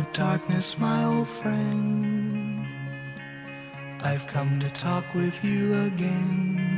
darkness, my old friend. I've come to talk with you again.